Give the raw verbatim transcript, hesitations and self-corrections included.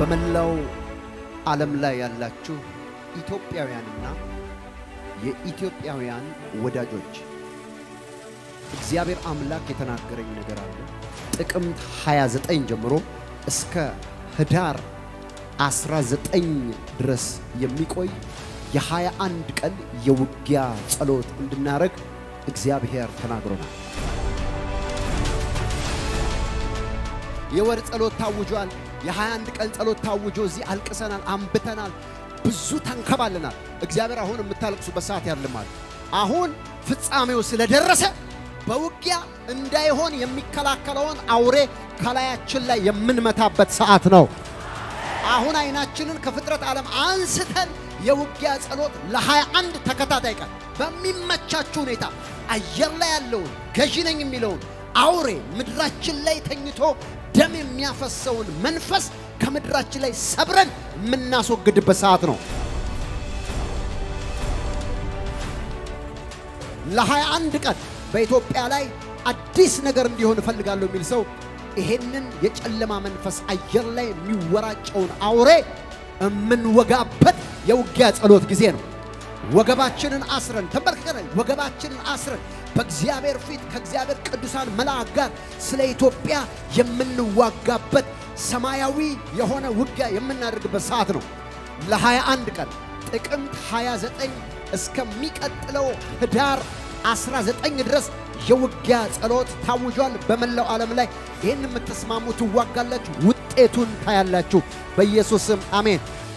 በመላው ዓለም ላይ ያላችሁ ኢትዮጵያውያንና የኢትዮጵያውያን ወዳጆች እግዚአብሔር አምላክ የተናገረኝ ነገር አለ ጥቅምት ሃያ ዘጠኝ ጀምሮ እስከ ህዳር አስራ ዘጠኝ ድረስ የሚቆይ የሃያ አንድ ቀን የውጊያ ጸሎት እንድናረግ እግዚአብሔር ተናግሮናል የወር ጸሎት ታውጇል የሃያ አንድ ቀን ጸሎት ታውጆ እዚህ አልቅሰናል አንብተናል ብዙ ተንከባለናል እግዚአብሔር አሁን የምታለቅሱ በሰዓት ያልማል አሁን ፍጻሜው ስለደረሰ በውጊያ እንዳይሆን የሚከላከለውን አውሬ ከላያችን ላይ የምንመታበት ሰዓት ነው አሁን አይናችንን ከፍጥረት ዓለም አንስተን የውጊያ ጸሎት ለሃያ አንድ ተከታታይ ቀን በሚመቻችሁ ሁኔታ አየር ላይ ያለው ገዢ ነኝ የሚለው አውሬ ምድራችን ላይ ተኝቶ ደም የሚያፈሰውን መንፈስ ከምድራችን ላይ ሰብረን ምናስወግድበት ሰዓት ነው ለሃያ አንድ ቀን በኢትዮጵያ ላይ አዲስ ነገር እንዲሆን ፈልጋለሁ የሚል ሰው ይሄንን የጨለማ መንፈስ አየር ላይ የሚወራጨውን አውሬ ምንወጋበት የውጊያ ጸሎት ጊዜ ነው ወገባችንን አስረን ተበርከረን ወገባችንን አስረን በእግዚአብሔር ፊት ከእግዚአብሔር ቅዱሳን መላእክት ጋር ስለ ኢትዮጵያ የምንዋጋበት ሰማያዊ የሆነ ውጊያ የምናደርግበት ሰዓት ነው ለሃያ አንድ ቀን ጥቅምት ሃያ ዘጠኝ እስከሚቀጥለው ህዳር አስራ ዘጠኝ ድረስ የውጊያ ጸሎት ታውጇል በመላው ዓለም ላይ ይሄን የምትስማሙ ትዋጋላችሁ ውጤቱን ታያላችሁ በኢየሱስ ስም አሜን